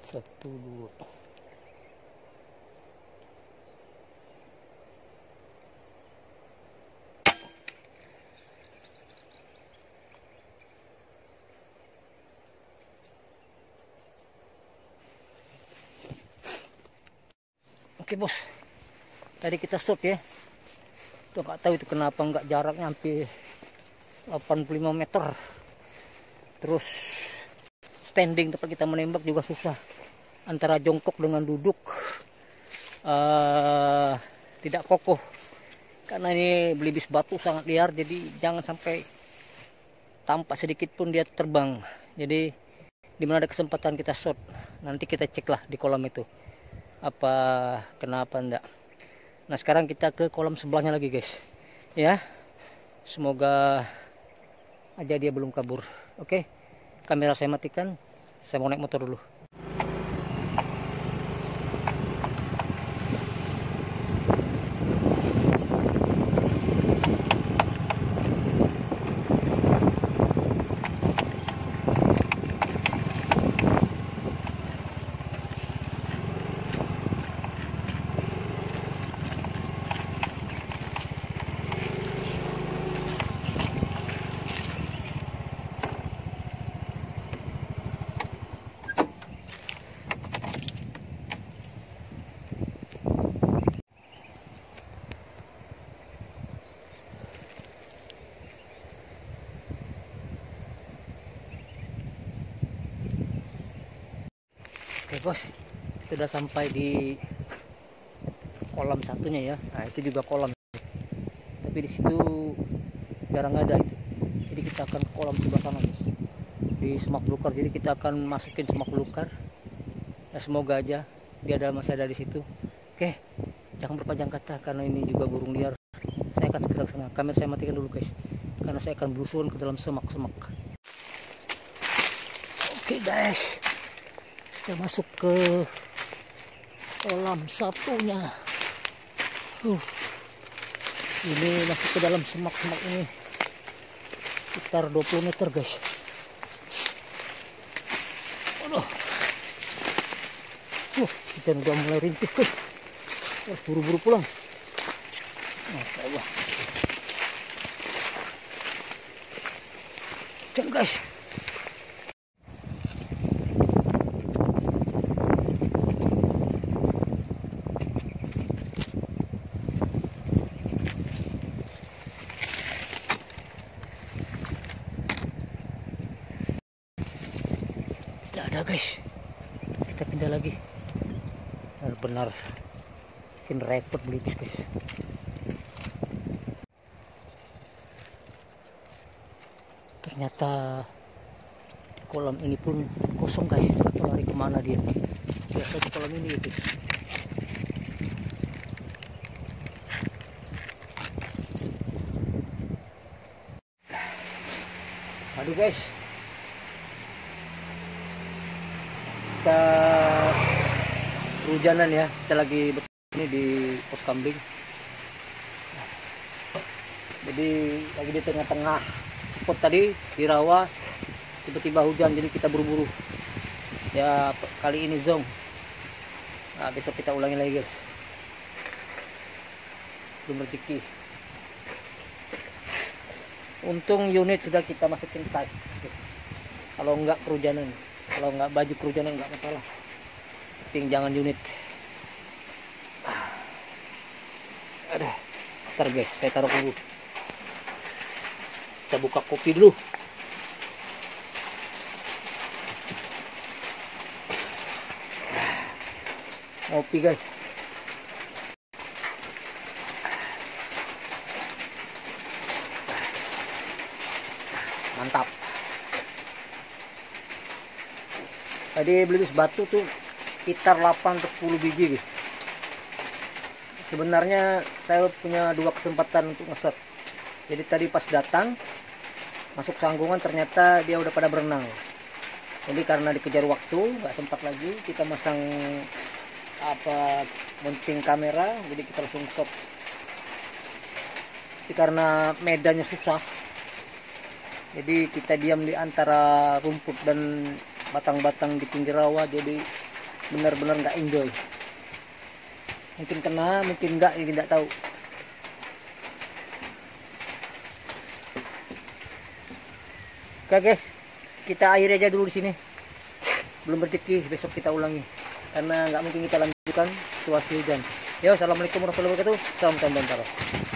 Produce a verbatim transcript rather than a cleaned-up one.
Satu dua. Oke bos, tadi kita shot ya. Tuh nggak tahu itu kenapa nggak jaraknya hampir delapan puluh lima meter. Terus standing tempat kita menembak juga susah. Antara jongkok dengan duduk uh, tidak kokoh. Karena ini belibis batu sangat liar, jadi jangan sampai tampak sedikit pun dia terbang. Jadi dimana ada kesempatan kita shot, nanti kita cek lah di kolam itu apa kenapa enggak. Nah sekarang kita ke kolam sebelahnya lagi guys ya, semoga aja dia belum kabur. Oke, kamera saya matikan, saya mau naik motor dulu. Oke bos, kita sudah sampai di kolam satunya ya. Nah itu juga kolam, tapi di situ jarang ada itu. Jadi kita akan ke kolam sebelah sana guys, di semak belukar. Jadi kita akan masukin semak belukar. Ya semoga aja dia ada masih ada di situ. Oke, jangan berpanjang kata karena ini juga burung liar. Saya akan segera ke sana. Kamera saya matikan dulu guys, karena saya akan belusuan ke dalam semak-semak. Oke guys, kita masuk ke kolam satunya. Uh, ini masuk ke dalam semak-semak ini sekitar dua puluh meter guys. Aduh. Uh, kita udah mulai rintis guys. Harus buru-buru pulang. Masya Allah. Dan guys, ada guys, kita pindah lagi. Benar-benar bikin repot belibis guys. Ternyata kolam ini pun kosong guys. Atau lari kemana dia? Biasa di kolam ini guys. Aduh guys, kita hujanan ya, kita lagi ini di pos kambing. Jadi lagi di tengah-tengah spot tadi di rawa, tiba-tiba hujan, jadi kita buru-buru ya. Kali ini zong, nah besok kita ulangi lagi guys. Belum rezeki. Untung unit sudah kita masukin tas guys. Kalau enggak kehujanan, kalau nggak baju kehujanan nggak masalah, penting jangan unit. Ada, ntar guys saya taruh dulu. Kita buka kopi dulu. Kopi guys. Mantap. Tadi belibis batu tuh sekitar delapan atau sepuluh biji guys. Sebenarnya saya punya dua kesempatan untuk nge-shot. Jadi tadi pas datang masuk sanggungan ternyata dia udah pada berenang. Jadi karena dikejar waktu nggak sempat lagi kita masang apa mounting kamera, jadi kita langsung shot. Tapi karena medannya susah, jadi kita diam di antara rumput dan batang-batang di pinggir rawa, jadi benar-benar nggak enjoy. Mungkin kena, mungkin enggak, ini tidak tahu. Oke guys, kita akhiri aja dulu di sini. Belum rezeki, besok kita ulangi. Karena nggak mungkin kita lanjutkan situasi hujan. Yo, assalamualaikum warahmatullahi wabarakatuh. Salam tambah.